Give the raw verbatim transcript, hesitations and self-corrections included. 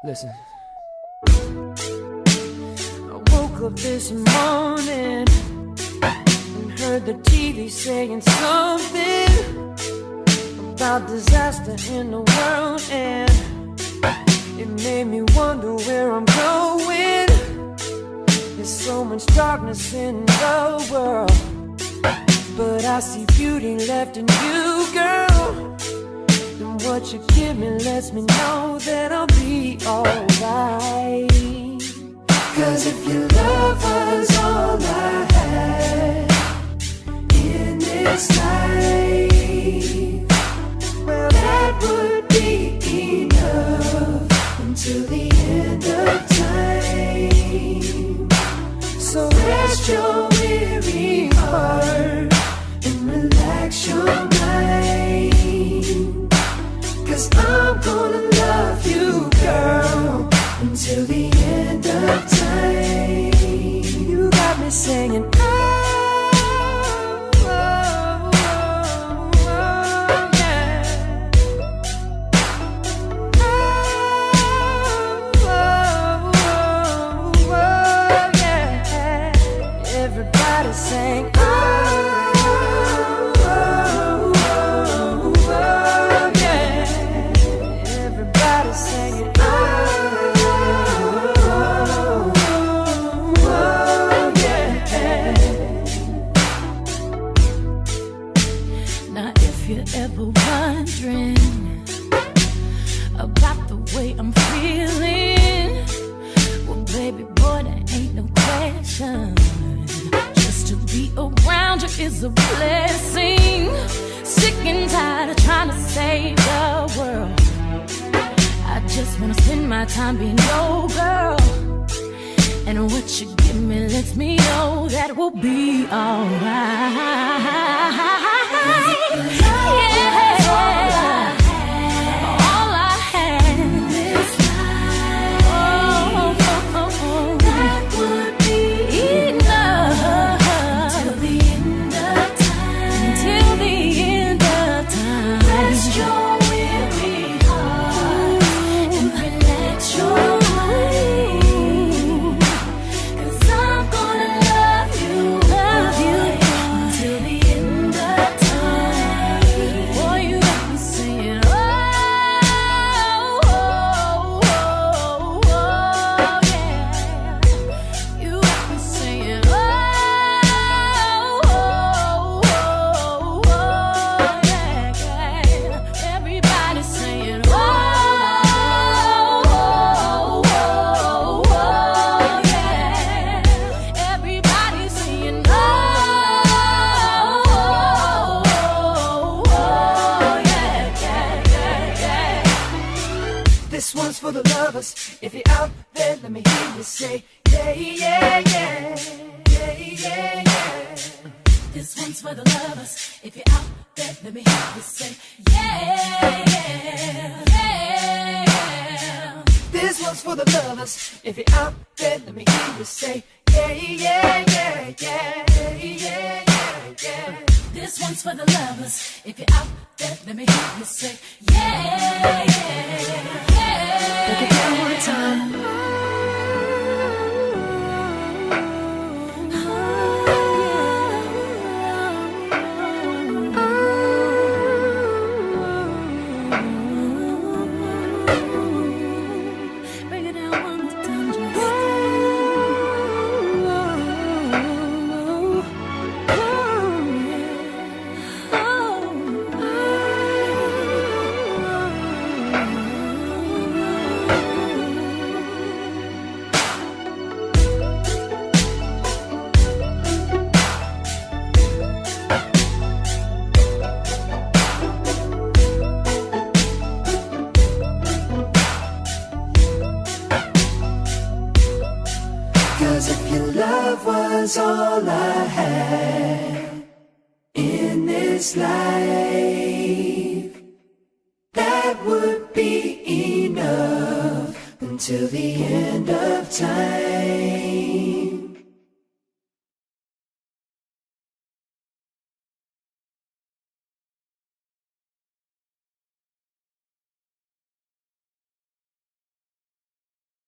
Listen. I woke up this morning and heard the T V saying something about disaster in the world, and it made me wonder where I'm going. There's so much darkness in the world, but I see beauty left in you, girl. And what you give me lets me know that I'll be alright. Cause if your love was all I had in this life, well, that would be enough until the end of time. So rest your weary heart and relax your mind, cause I'm gonna love you, girl, until the end of time. You got me singing, oh, oh, oh, oh, yeah. Oh, oh, oh, oh, yeah. Everybody sing, oh, oh, oh, oh, yeah. Everybody singing, oh, oh, oh, yeah. Now if you're ever wondering about the way I'm feeling, well, baby boy, there ain't no question. Just to be around you is a blessing. Sick and tired of trying to save the world. I just wanna spend my time being your girl, and what you give me lets me know that we'll be alright. Yeah. All I had in this life, oh, oh, oh, oh, that would be enough until the end of time. Until the end of time. Rest your weary heart and relax your mind, cause I'm gonna love you, love you until the end of time. Boy, you got me saying, oh, oh, oh, oh, yeah. You got me saying, oh, oh, oh, oh, yeah. Everybody saying, oh, oh, oh, oh, yeah. Everybody saying, oh, oh, oh, yeah, yeah, yeah, yeah. This one's for the lovers. If you're out there, let me hear you say, yeah, yeah, yeah, yeah, yeah, yeah. This one's for the lovers. If you're out there, let me hear you say, yeah, yeah, yeah, yeah. This one's for the lovers. If you're out there, let me hear you say, yeah, yeah, yeah, yeah, yeah, yeah, yeah. This one's for the lovers. If you're out there, let me hear you say, yeah, yeah, yeah. Break it down one time. Break it down one more time, just. Cause if your love was all I had in this life, that would be enough until the end of time.